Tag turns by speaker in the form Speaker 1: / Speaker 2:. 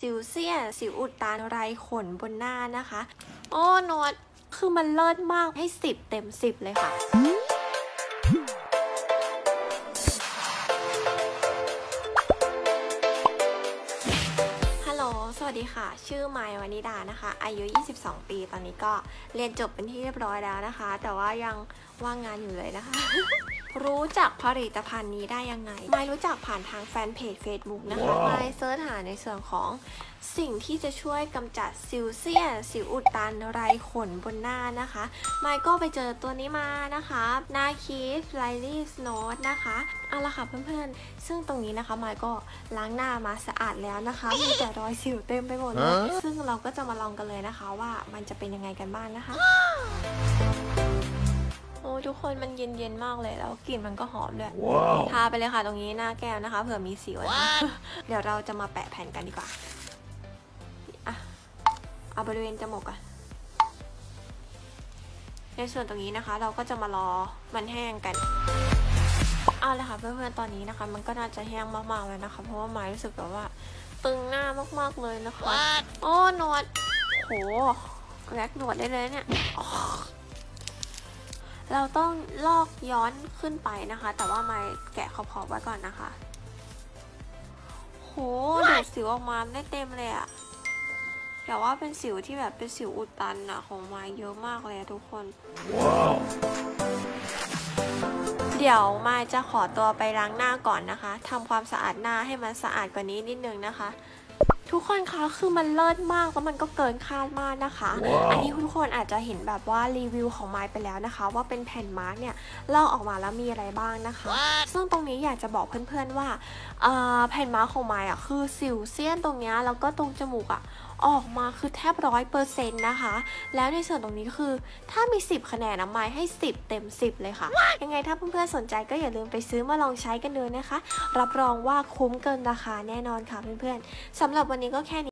Speaker 1: สิวเสี้ยนสิวอุดตันไรขนบนหน้านะคะโอ้นวดคือมันเลิศมากให้10 เต็ม 10เลยค่ะสวัสดีค่ะชื่อไมค์วนิดานะคะอายุ22 ปีตอนนี้ก็เรียนจบเป็นที่เรียบร้อยแล้วนะคะแต่ว่ายังว่างงานอยู่เลยนะคะ รู้จักผลิตภัณฑ์นี้ได้ยังไงไมค์รู้จักผ่านทางแฟนเพจ Facebook นะคะไมค์เซิร์ชหาในส่วนของสิ่งที่จะช่วยกำจัดสิวเสี้ยนสิวอุดตันไรขนบนหน้านะคะไมค์ก็ไปเจอตัวนี้มานะคะนาคีสไลลี่สโนดนะคะเอาละค่ะเพื่อนๆซึ่งตรงนี้นะคะไมค์ก็ล้างหน้ามาสะอาดแล้วนะคะมีแต่รอยสิวเต็มไปหมดเลยซึ่งเราก็จะมาลองกันเลยนะคะว่ามันจะเป็นยังไงกันบ้างนะคะโอ้ทุกคนมันเย็นๆมากเลยแล้วกลิ่นมันก็หอมด้วยทาไปเลยค่ะตรงนี้หน้าแก้วนะคะเผื่อมีสิวนะเดี๋ยวเราจะมาแปะแผ่นกันดีกว่าเอาบริเวณจมูกก่อนในส่วนตรงนี้นะคะเราก็จะมารอมันแห้งกันเอาเลยค่ะเพื่อนๆตอนนี้นะคะมันก็น่าจะแห้งมากๆแล้วนะคะเพราะว่าไม้รู้สึกแบบว่าตึงหน้ามากๆเลยนะคะโอ้หนวดโหแร็กหนวดได้เลยเนี่ยเราต้องลอกย้อนขึ้นไปนะคะแต่ว่าไม้แกะขอบๆไว้ก่อนนะคะโหดูดสิวออกมาได้เต็มเลยอะแต่ว่าเป็นสิวที่แบบเป็นสิวอุดตันอะของไม้เยอะมากเลยทุกคน wow. เดี๋ยวไม้จะขอตัวไปล้างหน้าก่อนนะคะทำความสะอาดหน้าให้มันสะอาดกว่านี้นิดนึงนะคะทุกคนคะคือมันเลิศมากแล้วมันก็เกินคาดมากนะคะ wow. อันนี้ทุกคนอาจจะเห็นแบบว่ารีวิวของไม้ไปแล้วนะคะว่าเป็นแผ่นมาร์กเนี่ยลอกออกมาแล้วมีอะไรบ้างนะคะ wow. ซึ่งตรงนี้อยากจะบอกเพื่อนๆว่าแผ่นมาร์กของไม้อะคือสิวเสี้ยนตรงนี้แล้วก็ตรงจมูกอะออกมาคือแทบ100%นะคะแล้วในส่วนตรงนี้คือถ้ามี10 คะแนนนะไม้ให้10 เต็ม 10เลยค่ะยังไงถ้าเพื่อนๆสนใจก็อย่าลืมไปซื้อมาลองใช้กันดูนะคะรับรองว่าคุ้มเกินราคาแน่นอนค่ะเพื่อนๆสำหรับวันนี้ก็แค่นี้